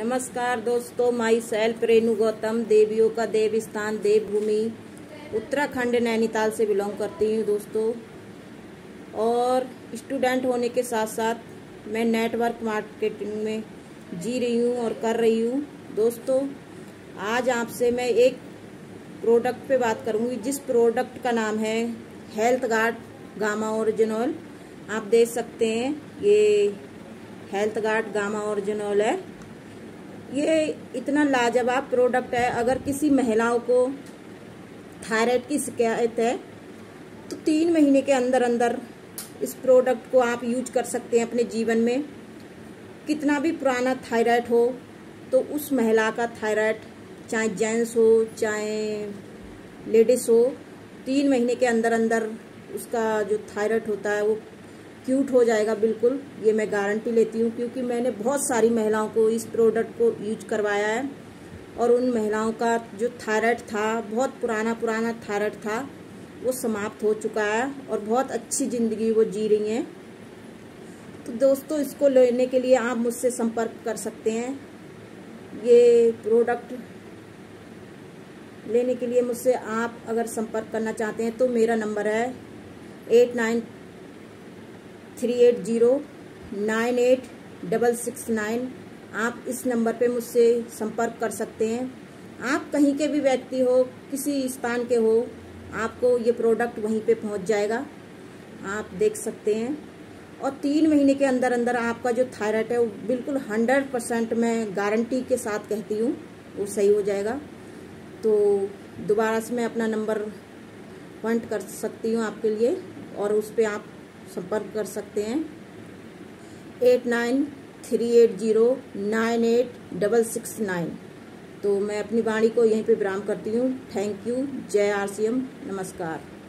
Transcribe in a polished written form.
नमस्कार दोस्तों, my self Renu Gautam, देवियों का देव स्थान देवभूमि उत्तराखंड नैनीताल से बिलोंग करती हूँ दोस्तों। और स्टूडेंट होने के साथ साथ मैं नेटवर्क मार्केटिंग में जी रही हूँ और कर रही हूँ दोस्तों। आज आपसे मैं एक प्रोडक्ट पे बात करूँगी, जिस प्रोडक्ट का नाम है हेल्थ गार्ड गामा ओरिजिनल। आप देख सकते हैं ये हेल्थ गार्ड गामा ओरिजिनल है। ये इतना लाजवाब प्रोडक्ट है। अगर किसी महिलाओं को थायराइड की शिकायत है तो 3 महीने के अंदर अंदर इस प्रोडक्ट को आप यूज कर सकते हैं अपने जीवन में। कितना भी पुराना थायराइड हो तो उस महिला का थायराइड, चाहे जेंट्स हो चाहे लेडीज हो, 3 महीने के अंदर अंदर उसका जो थायराइड होता है वो क्यूट हो जाएगा बिल्कुल। ये मैं गारंटी लेती हूँ, क्योंकि मैंने बहुत सारी महिलाओं को इस प्रोडक्ट को यूज करवाया है और उन महिलाओं का जो थायराइड था, बहुत पुराना थायराइड था, वो समाप्त हो चुका है और बहुत अच्छी ज़िंदगी वो जी रही हैं। तो दोस्तों, इसको लेने के लिए आप मुझसे संपर्क कर सकते हैं। ये प्रोडक्ट लेने के लिए मुझसे आप अगर संपर्क करना चाहते हैं तो मेरा नंबर है 8938098669। आप इस नंबर पे मुझसे संपर्क कर सकते हैं। आप कहीं के भी व्यक्ति हो, किसी स्थान के हो, आपको ये प्रोडक्ट वहीं पे पहुंच जाएगा। आप देख सकते हैं। और 3 महीने के अंदर अंदर आपका जो थायराइड है वो बिल्कुल 100% मैं गारंटी के साथ कहती हूँ वो सही हो जाएगा। तो दोबारा से मैं अपना नंबर पॉइंट कर सकती हूँ आपके लिए, और उस पर आप संपर्क कर सकते हैं 8938098669। तो मैं अपनी वाणी को यहीं पे विराम करती हूँ। Thank you. जय RCM। नमस्कार।